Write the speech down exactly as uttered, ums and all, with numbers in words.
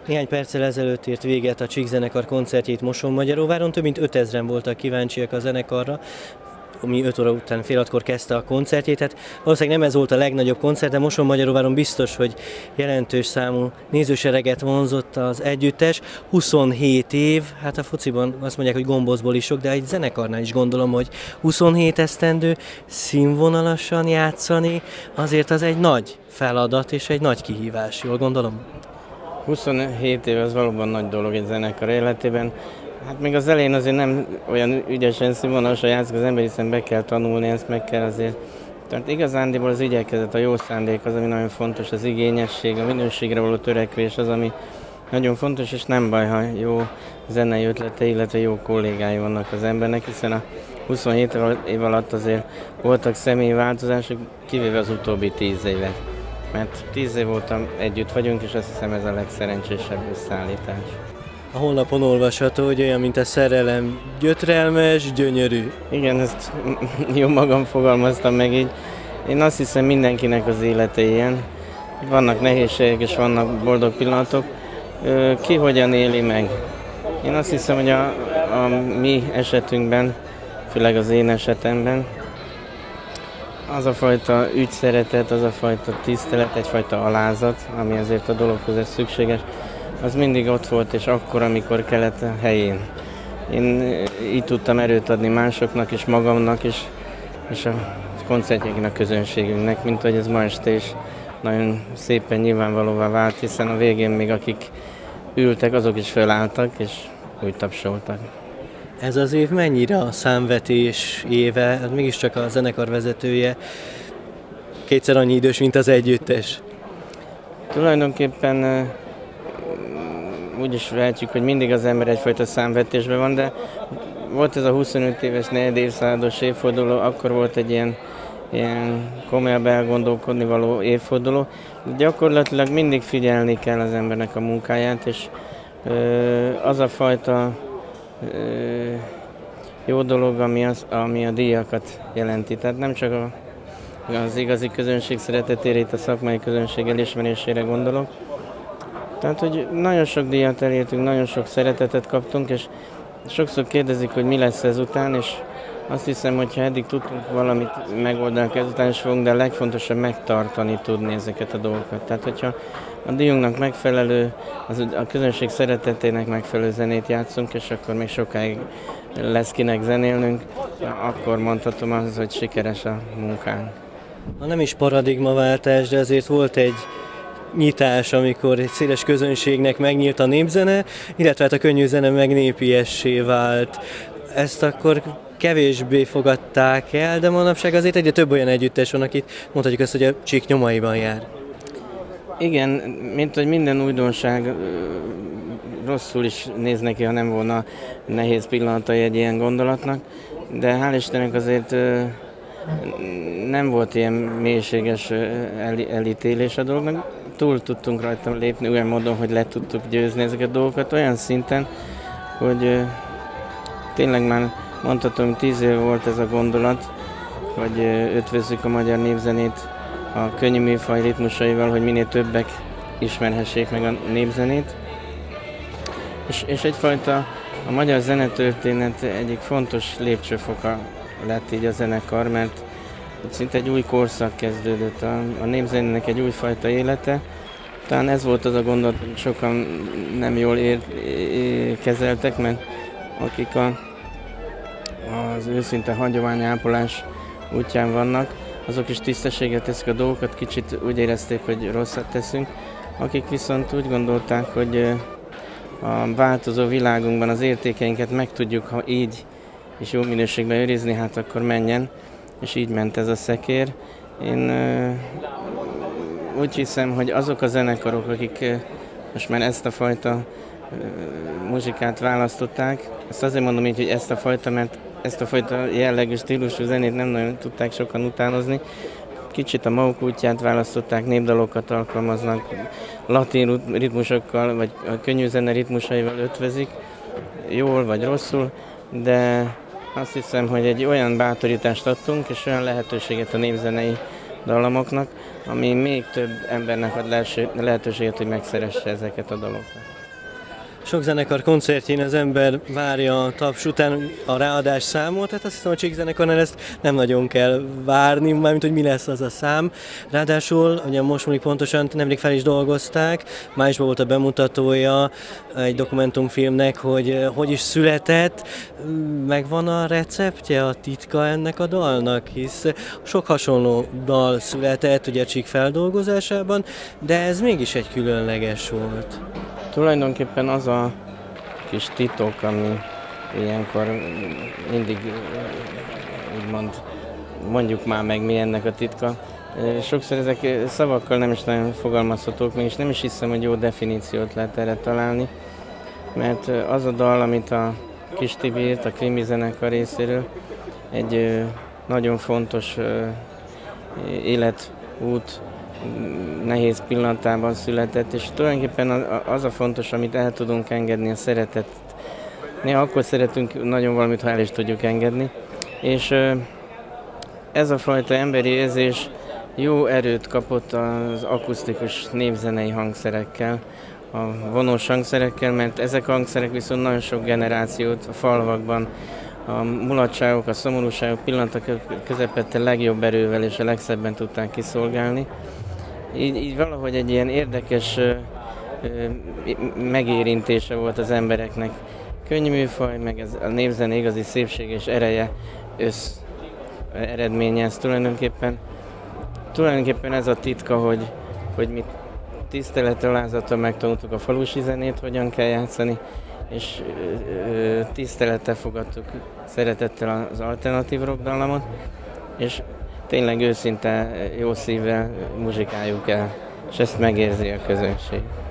Néhány perccel ezelőtt ért véget a Csík zenekar koncertjét Mosonmagyaróváron, több mint ötezren voltak kíváncsiak a zenekarra, ami öt óra után fél hatkor kezdte a koncertjét. Hát valószínűleg nem ez volt a legnagyobb koncert, de Mosonmagyaróváron biztos, hogy jelentős számú nézősereget vonzott az együttes. huszonhét év, hát a fociban azt mondják, hogy gombócból is sok, de egy zenekarnál is gondolom, hogy huszonhét esztendő színvonalasan játszani, azért az egy nagy feladat és egy nagy kihívás, jól gondolom? huszonhét év az valóban nagy dolog egy zenekar életében. Hát még az elején azért nem olyan ügyesen színvonalasan játszik az ember, hiszen be kell tanulni, ezt meg kell azért. Tehát igazándiból az igyekezet, a jó szándék az, ami nagyon fontos, az igényesség, a minőségre való törekvés az, ami nagyon fontos, és nem baj, ha jó zenei ötlete, illetve jó kollégái vannak az embernek, hiszen a huszonhét év alatt azért voltak személyi változások, kivéve az utóbbi tíz évet. Mert tíz év óta együtt vagyunk, és azt hiszem ez a legszerencsésebb összeállítás. A honlapon olvasható, hogy olyan, mint a szerelem, gyötrelmes, gyönyörű. Igen, ezt jó magam fogalmaztam meg így. Én azt hiszem, mindenkinek az élete ilyen. Vannak nehézségek és vannak boldog pillanatok. Ki hogyan éli meg? Én azt hiszem, hogy a, a mi esetünkben, főleg az én esetemben, az a fajta ügyszeretet, az a fajta tisztelet, egyfajta alázat, ami azért a dologhoz szükséges, az mindig ott volt, és akkor, amikor kellett a helyén. Én így tudtam erőt adni másoknak és magamnak, és, és a koncertjeinknek, a közönségünknek, mint hogy ez ma este is nagyon szépen nyilvánvalóvá vált, hiszen a végén még akik ültek, azok is felálltak, és úgy tapsoltak. Ez az év mennyire a számvetés éve? Hát mégiscsak a zenekar vezetője kétszer annyi idős, mint az együttes. Tulajdonképpen úgy is vehetjük, hogy mindig az ember egyfajta számvetésben van, de volt ez a huszonöt éves negyed évszázados évforduló, akkor volt egy ilyen, ilyen komolyabb elgondolkodni való évforduló. Gyakorlatilag mindig figyelni kell az embernek a munkáját, és az a fajta jó dolog, ami, az, ami a díjakat jelenti. Tehát nem csak a, az igazi közönség szeretetére, itt a szakmai közönség elismerésére gondolok. Tehát, hogy nagyon sok díjat elértünk, nagyon sok szeretetet kaptunk, és sokszor kérdezik, hogy mi lesz ezután, és azt hiszem, hogy ha eddig tudtunk valamit megoldani, ezután is fogunk, de a legfontosabb megtartani tudni ezeket a dolgokat. Tehát, hogyha a díjunknak megfelelő, az a közönség szeretetének megfelelő zenét játszunk, és akkor még sokáig lesz kinek zenélnünk, akkor mondhatom az, hogy sikeres a munkánk. Ha nem is paradigmaváltás, de azért volt egy nyitás, amikor egy széles közönségnek megnyílt a népzene, illetve hát a könnyű zene meg népiessé vált. Ezt akkor kevésbé fogadták el, de manapság azért egyre több olyan együttes van, akit mondhatjuk azt, hogy a Csík nyomaiban jár. Igen, mint hogy minden újdonság rosszul is néz neki, ha nem volna nehéz pillanatai egy ilyen gondolatnak, de hál' Istennek azért nem volt ilyen mélységes elítélés a dolognak. Túl tudtunk rajta lépni olyan módon, hogy le tudtuk győzni ezeket a dolgokat olyan szinten, hogy tényleg már mondhatom, tíz év volt ez a gondolat, hogy ötvözzük a magyar népzenét a könnyű műfaj ritmusaival, hogy minél többek ismerhessék meg a népzenét. És, és egyfajta a magyar zenetörténet egyik fontos lépcsőfoka lett így a zenekar, mert szinte egy új korszak kezdődött, a, a népzenének egy újfajta élete. Talán ez volt az a gondolat, hogy sokan nem jól ér, é, kezeltek, mert akik a, az őszinte hagyományápolás útján vannak, azok is tisztességet teszik a dolgokat, kicsit úgy érezték, hogy rosszat teszünk. Akik viszont úgy gondolták, hogy a változó világunkban az értékeinket meg tudjuk, ha így és jó minőségben őrizni, hát akkor menjen. És így ment ez a szekér. Én úgy hiszem, hogy azok a zenekarok, akik most már ezt a fajta muzsikát választották, ezt azért mondom így, hogy ezt a fajta, mert ezt a fajta jellegű stílusú zenét nem nagyon tudták sokan utánozni. Kicsit a maguk útját választották, népdalokat alkalmaznak, latin ritmusokkal, vagy a könnyű zene ritmusaival ötvezik, jól vagy rosszul, de azt hiszem, hogy egy olyan bátorítást adtunk, és olyan lehetőséget a népzenei dallamoknak, ami még több embernek ad lehetőséget, hogy megszeresse ezeket a dalokat. Sok zenekar koncertjén az ember várja a taps után a ráadás számot, tehát azt hiszem a Csíkzenekarnál ezt nem nagyon kell várni, mármint hogy mi lesz az a szám. Ráadásul, ugye most mondjuk pontosan nemrég fel is dolgozták, májusban volt a bemutatója egy dokumentumfilmnek, hogy hogy is született, megvan a receptje, a titka ennek a dalnak, hisz sok hasonló dal született ugye a Csík feldolgozásában, de ez mégis egy különleges volt. Tulajdonképpen az a kis titok, ami ilyenkor mindig úgymond mondjuk már meg mi ennek a titka. Sokszor ezek szavakkal nem is nagyon fogalmazhatók, mégis nem is hiszem, hogy jó definíciót lehet erre találni, mert az a dal, amit a Kis Tibi írt a Krimi zenekar részéről, egy nagyon fontos életút, nehéz pillanatában született, és tulajdonképpen az a fontos, amit el tudunk engedni, a szeretet. Néha akkor szeretünk nagyon valamit, ha el is tudjuk engedni, és ez a fajta emberi érzés jó erőt kapott az akusztikus népzenei hangszerekkel, a vonós hangszerekkel, mert ezek a hangszerek viszont nagyon sok generációt a falvakban, a mulatságok, a szomorúságok pillanatok közepette legjobb erővel és a legszebben tudták kiszolgálni. Így, így valahogy egy ilyen érdekes ö, ö, megérintése volt az embereknek. Könnyű műfaj, meg ez a népzene igazi szépség és ereje össz eredménye ez tulajdonképpen. Tulajdonképpen ez a titka, hogy, hogy mi tisztelettel, alázattal megtanultuk a falusi zenét, hogyan kell játszani, és ö, tisztelettel fogadtuk, szeretettel az alternatív rock dallamot, és tényleg őszinte, jó szívvel muzsikáljuk el, és ezt megérzi a közönség.